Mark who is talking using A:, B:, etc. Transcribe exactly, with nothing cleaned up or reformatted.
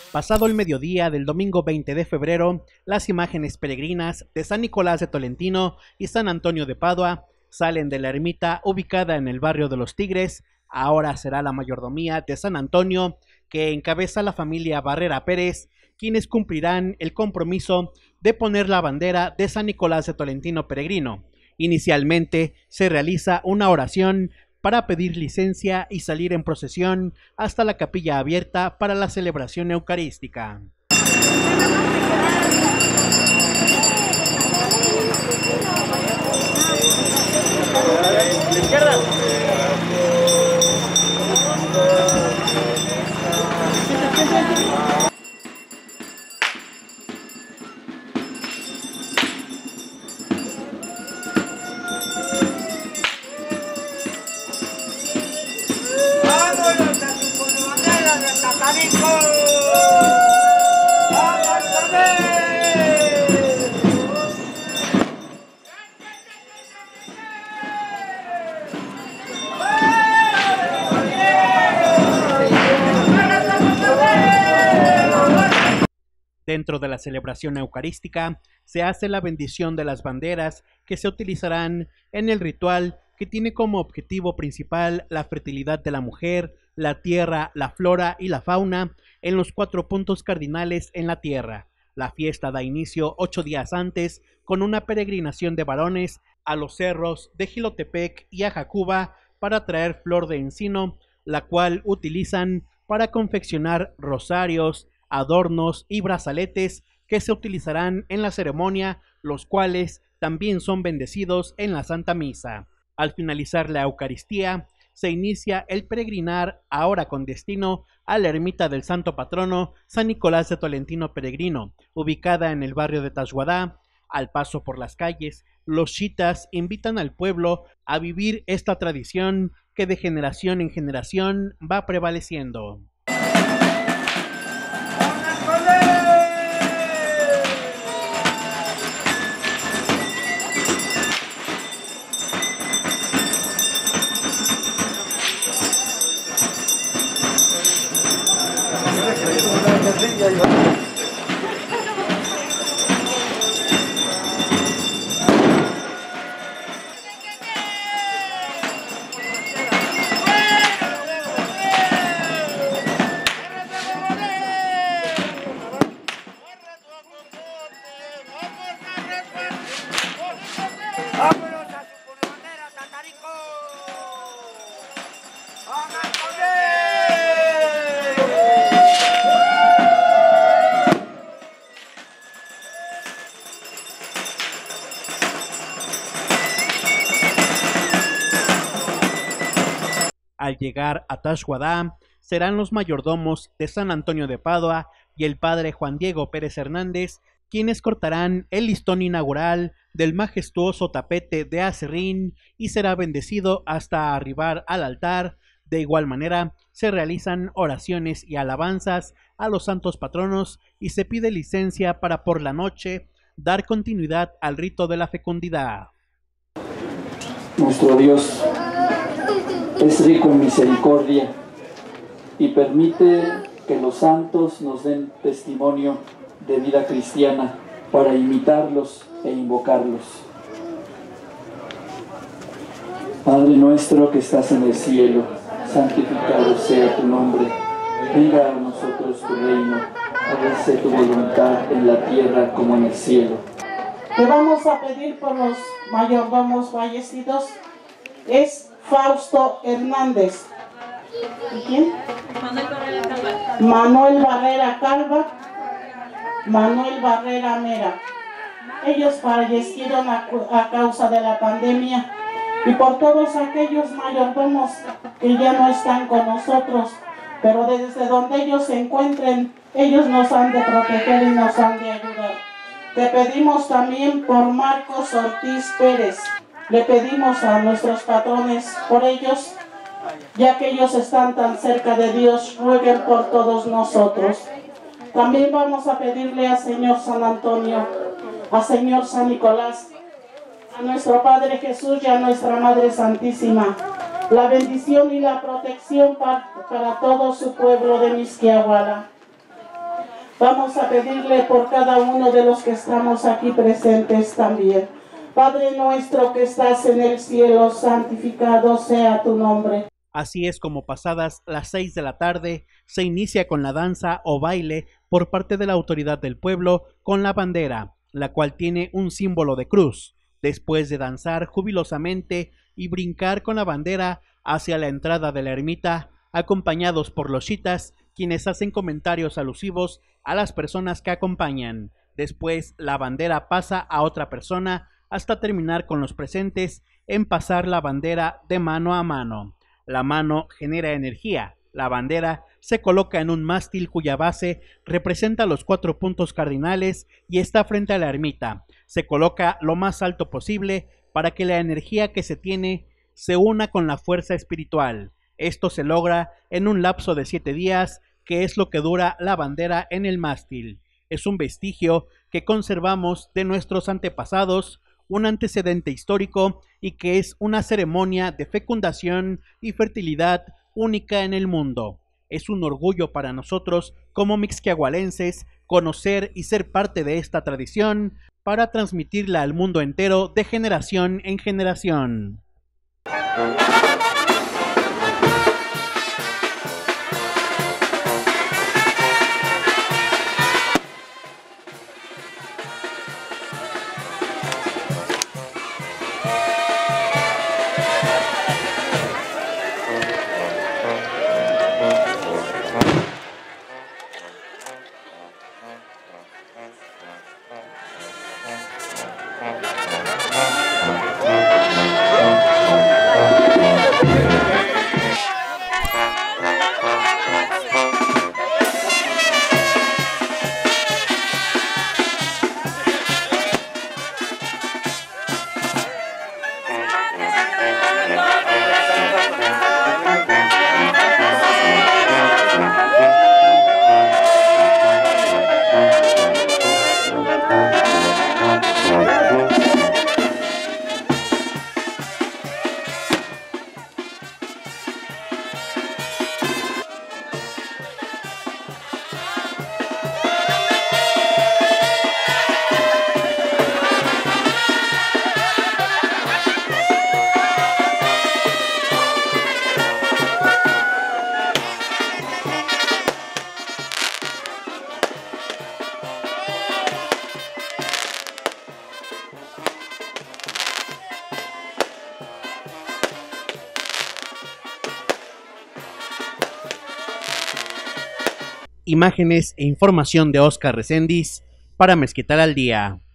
A: Pasado el mediodía del domingo veinte de febrero, las imágenes peregrinas de San Nicolás de Tolentino y San Antonio de Padua salen de la ermita ubicada en el barrio de Los Tigres. Ahora será la mayordomía de San Antonio, que encabeza la familia Barrera Pérez, quienes cumplirán el compromiso de poner la bandera de San Nicolás de Tolentino peregrino. Inicialmente se realiza una oración para pedir licencia y salir en procesión hasta la capilla abierta para la celebración eucarística. Dentro de la celebración eucarística se hace la bendición de las banderas que se utilizarán en el ritual, que tiene como objetivo principal la fertilidad de la mujer, la tierra, la flora y la fauna en los cuatro puntos cardinales en la tierra. La fiesta da inicio ocho días antes con una peregrinación de varones a los cerros de Jilotepec y Ajacuba para traer flor de encino, la cual utilizan para confeccionar rosarios, adornos y brazaletes que se utilizarán en la ceremonia, los cuales también son bendecidos en la Santa Misa. Al finalizar la Eucaristía, se inicia el peregrinar, ahora con destino a la ermita del Santo Patrono San Nicolás de Tolentino peregrino, ubicada en el barrio de Tashuadá. Al paso por las calles, los chitas invitan al pueblo a vivir esta tradición que de generación en generación va prevaleciendo. Al llegar a Tashuadá, serán los mayordomos de San Antonio de Padua y el padre Juan Diego Pérez Hernández quienes cortarán el listón inaugural del majestuoso tapete de acerrín y será bendecido hasta arribar al altar. De igual manera, se realizan oraciones y alabanzas a los santos patronos y se pide licencia para por la noche dar continuidad al rito de la fecundidad.
B: Nuestro Dios es rico en misericordia y permite que los santos nos den testimonio de vida cristiana para imitarlos e invocarlos. Padre nuestro que estás en el cielo, santificado sea tu nombre. Venga a nosotros tu reino. Hágase tu voluntad en la tierra como en el cielo.
C: Te vamos a pedir por los mayordomos fallecidos. Es Fausto Hernández. ¿Y quién?
D: Manuel Barrera Calva.
C: Manuel Barrera Calva. Manuel Barrera Mera. Ellos fallecieron a, a causa de la pandemia. Y por todos aquellos mayordomos que ya no están con nosotros, pero desde donde ellos se encuentren, ellos nos han de proteger y nos han de ayudar. Te pedimos también por Marcos Ortiz Pérez. Le pedimos a nuestros patrones por ellos, ya que ellos están tan cerca de Dios, rueguen por todos nosotros. También vamos a pedirle al Señor San Antonio, al Señor San Nicolás, a nuestro Padre Jesús y a nuestra Madre Santísima, la bendición y la protección para, para todo su pueblo de Mixquiahuala. Vamos a pedirle por cada uno de los que estamos aquí presentes también. Padre nuestro que estás en el cielo, santificado sea tu nombre.
A: Así es como pasadas las seis de la tarde se inicia con la danza o baile por parte de la autoridad del pueblo con la bandera, la cual tiene un símbolo de cruz. Después de danzar jubilosamente y brincar con la bandera hacia la entrada de la ermita, acompañados por los chitas, quienes hacen comentarios alusivos a las personas que acompañan. Después la bandera pasa a otra persona hasta terminar con los presentes en pasar la bandera de mano a mano. La mano genera energía. La bandera se coloca en un mástil cuya base representa los cuatro puntos cardinales y está frente a la ermita. Se coloca lo más alto posible para que la energía que se tiene se una con la fuerza espiritual. Esto se logra en un lapso de siete días, que es lo que dura la bandera en el mástil. Es un vestigio que conservamos de nuestros antepasados, un antecedente histórico y que es una ceremonia de fecundación y fertilidad única en el mundo. Es un orgullo para nosotros como mixquiahualenses conocer y ser parte de esta tradición para transmitirla al mundo entero de generación en generación. Imágenes e información de Oscar Reséndiz para Mezquital al Día.